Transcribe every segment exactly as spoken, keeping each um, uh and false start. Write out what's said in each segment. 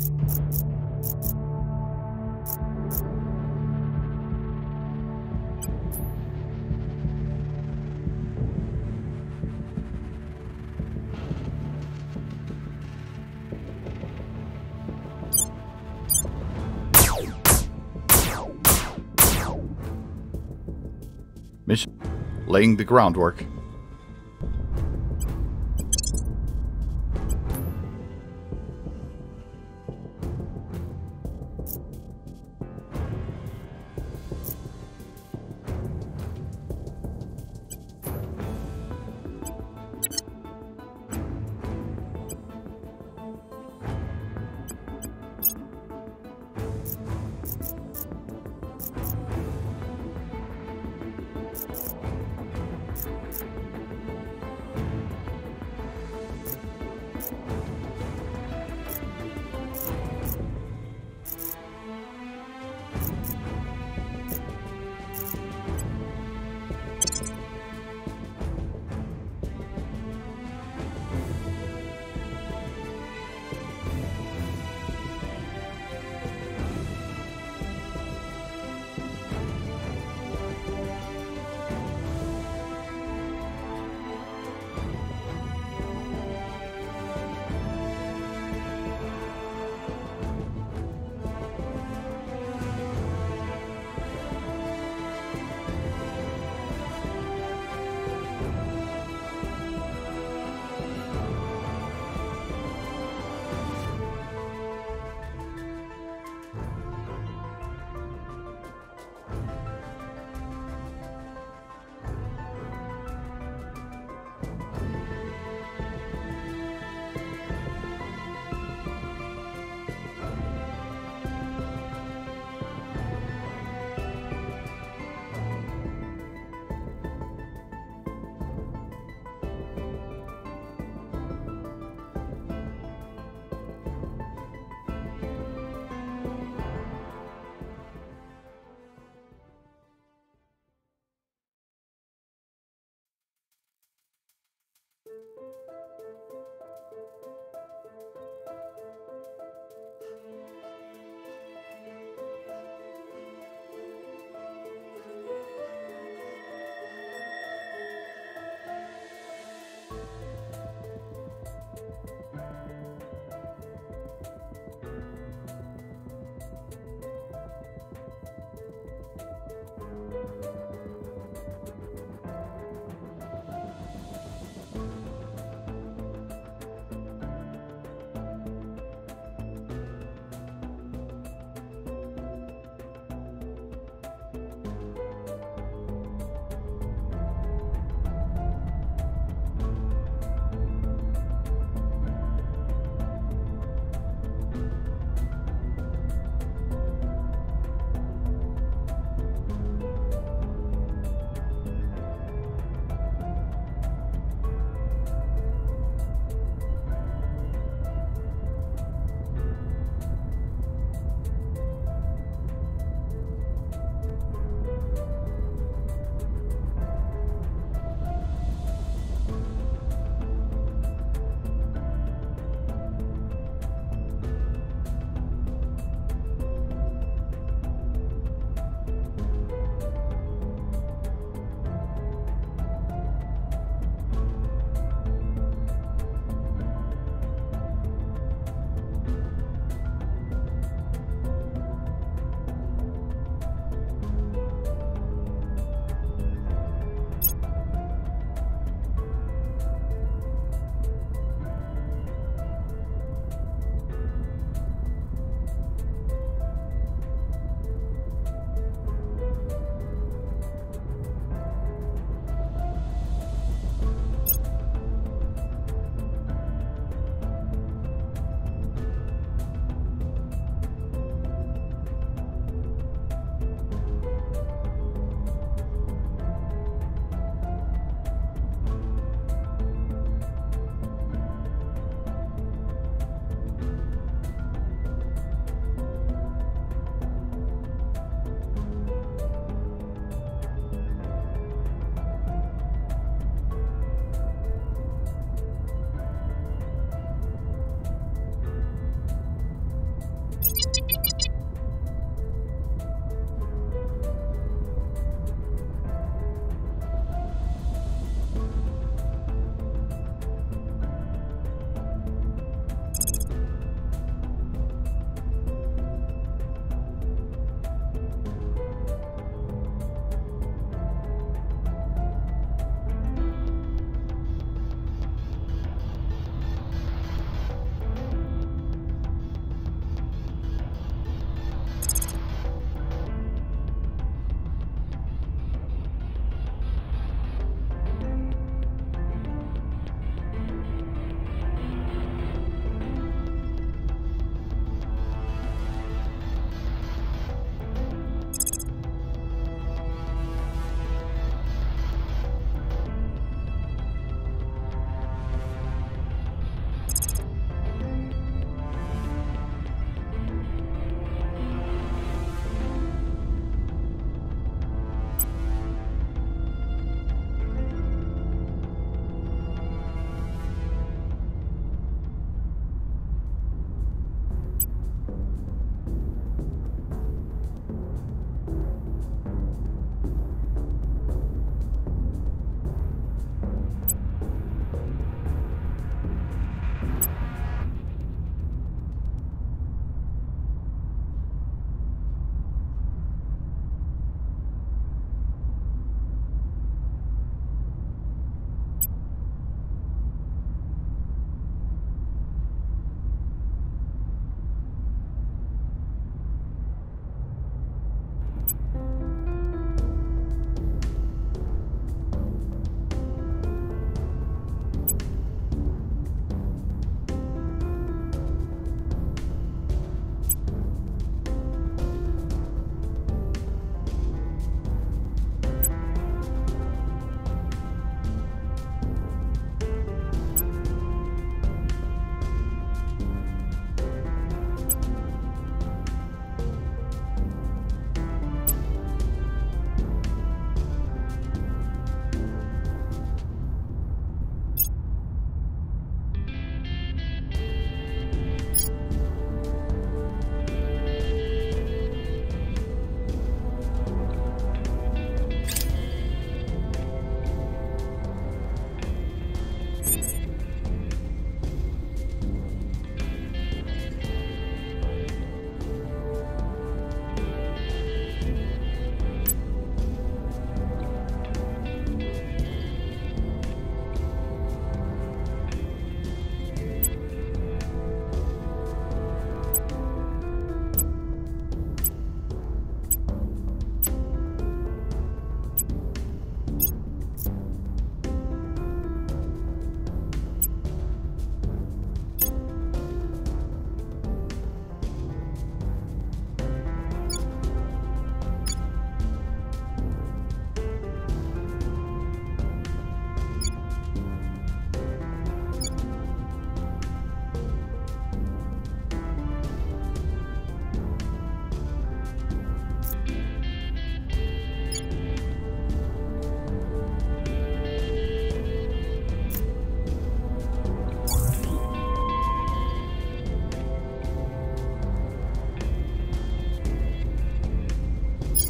Mission. Laying the groundwork.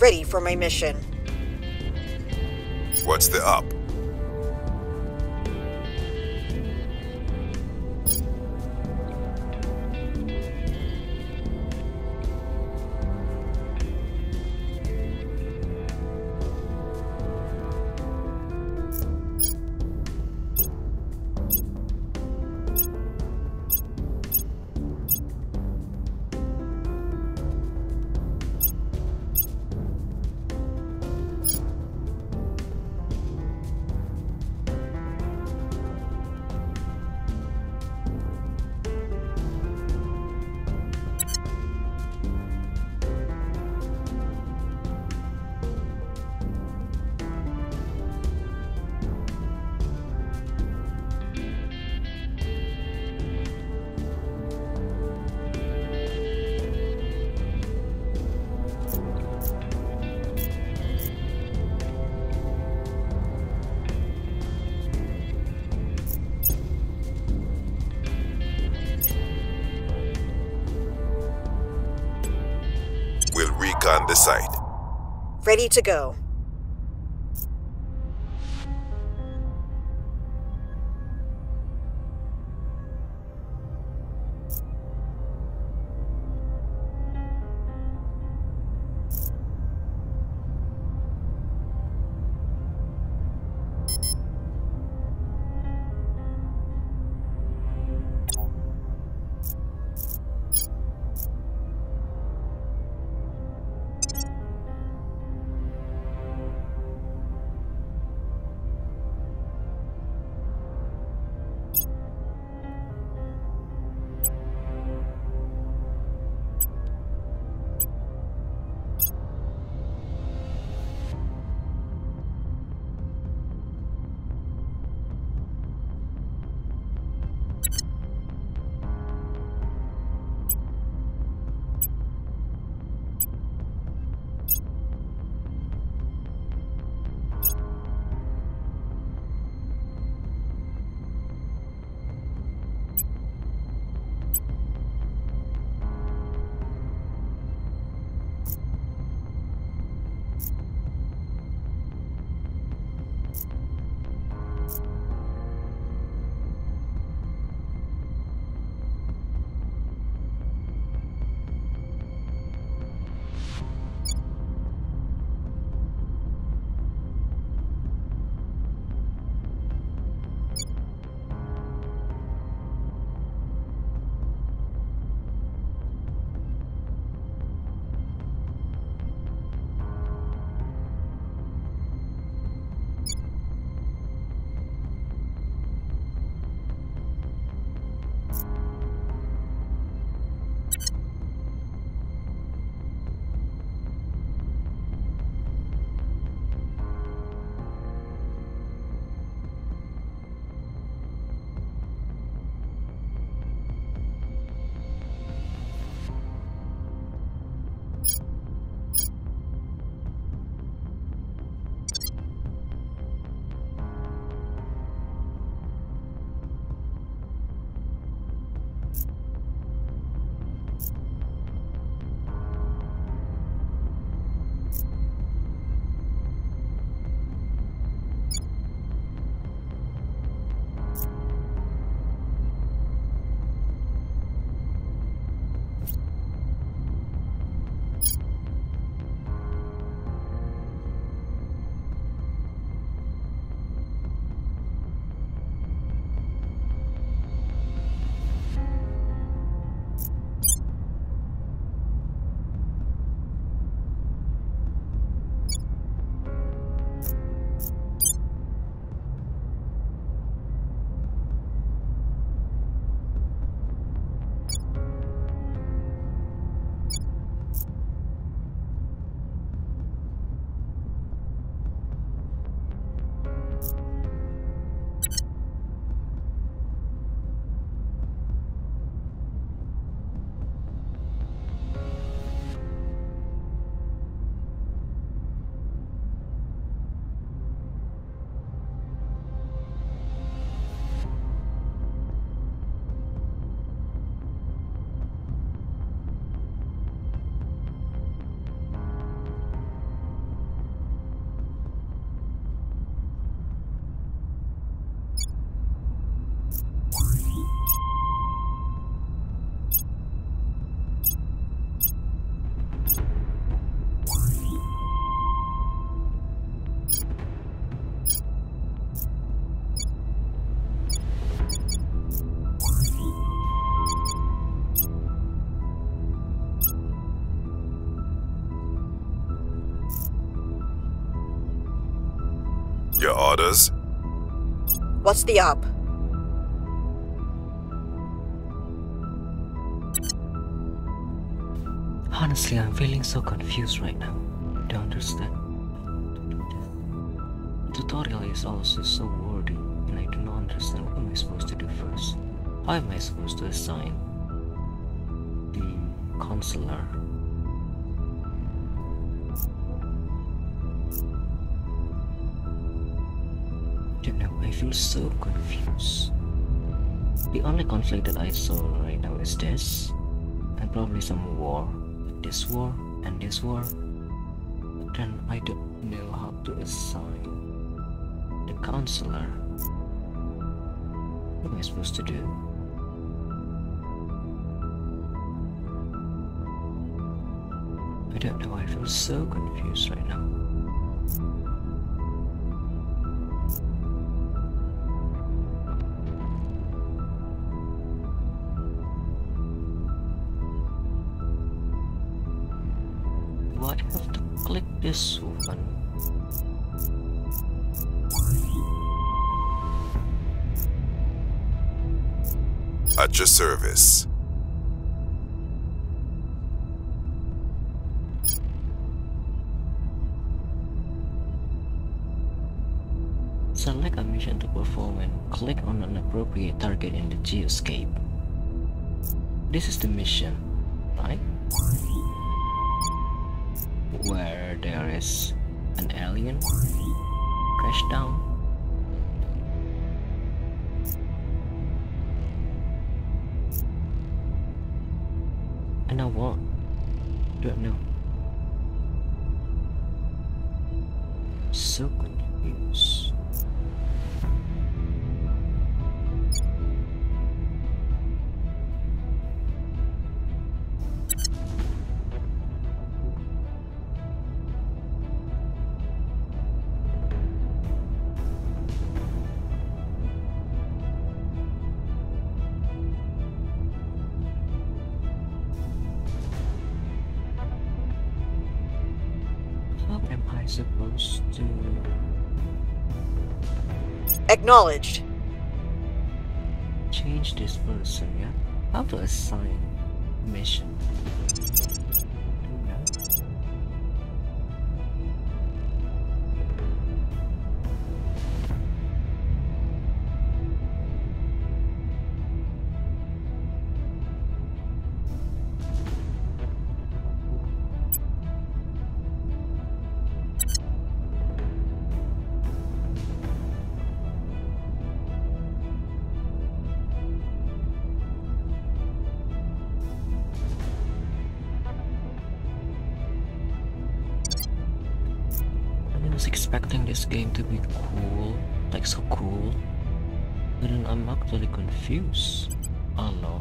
ready for my mission. What's the up? We'll recon the site. Ready to go. Orders? What's the up? Honestly, I'm feeling so confused right now. I don't understand. The tutorial is also so wordy, and I do not understand what am I supposed to do first. How am I supposed to assign the counselor? I don't know, I feel so confused. The only conflict that I saw right now is this, and probably some war. This war and this war. But then I don't know how to assign the counselor. What am I supposed to do? I don't know, I feel so confused right now. Do I have to click this one? At your service. Select a mission to perform and click on an appropriate target in the geoscape. This is the mission, right? Where there is an alien crash down. And now what? Don't know. So confused. How am I supposed to... Acknowledged. change this person, yeah? How to assign mission? Don't know. I was expecting this game to be cool, like so cool, but then I'm actually confused a lot.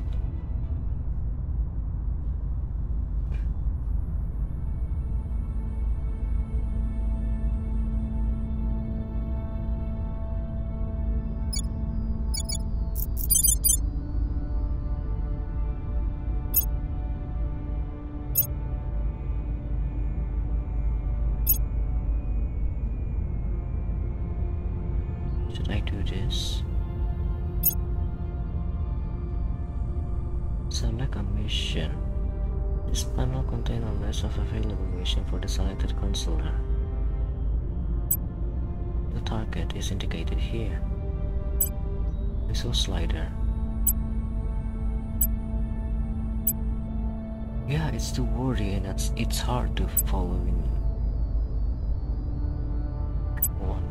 Should I do this? Select a mission. This panel contains a list of available missions for the selected consular. The target is indicated here. Missile slider. Yeah, it's too wordy and it's, it's hard to follow in one.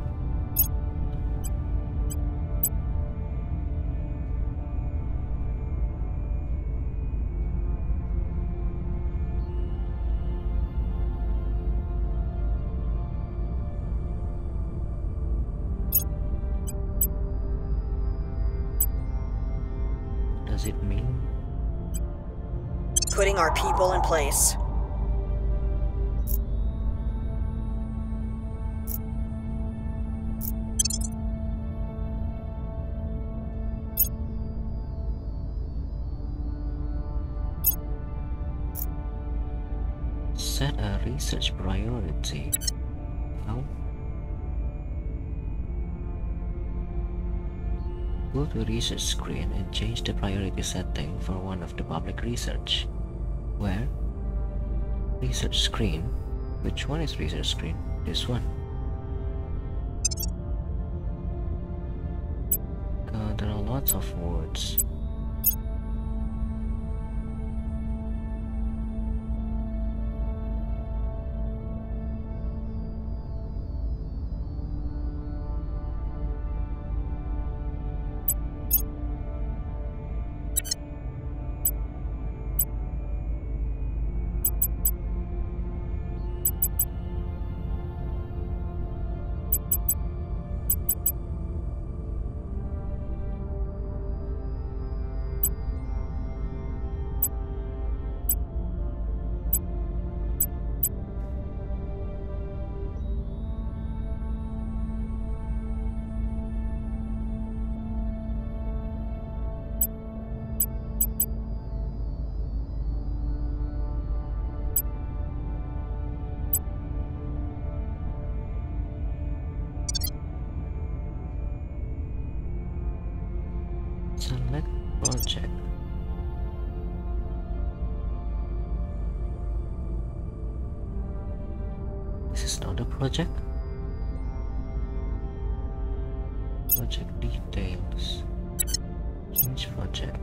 Does it mean? Putting our people in place. Set a research priority. How? Go to research screen and change the priority setting for one of the public research. Where? Research screen? Which one is research screen? This one. God, there are lots of words. Select project. This is not a project. Project details. Change project.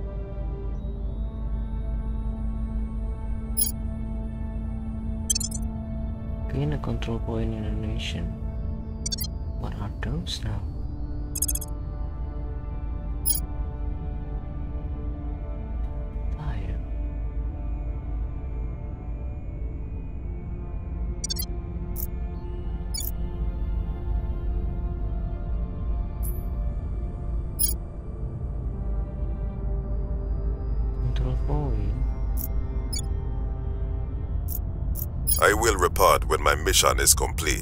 Gain a control point in a nation. What are those now? Fire. Control point. I will report when my mission is complete.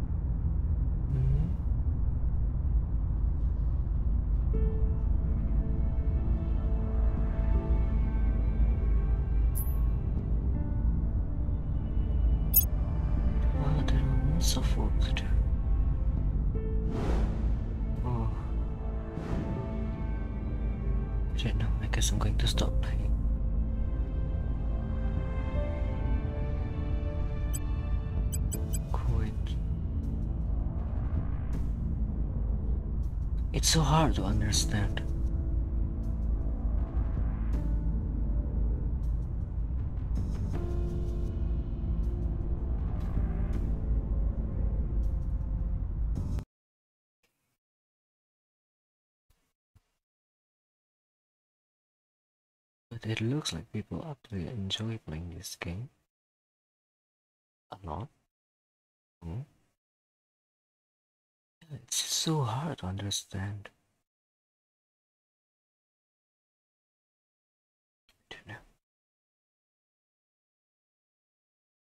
Wow, there are lots of work to do. Oh. I don't know, I guess I'm going to stop playing. Quit. It's so hard to understand. But it looks like people actually enjoy playing this game. A lot. Hmm? Yeah, it's so hard to understand.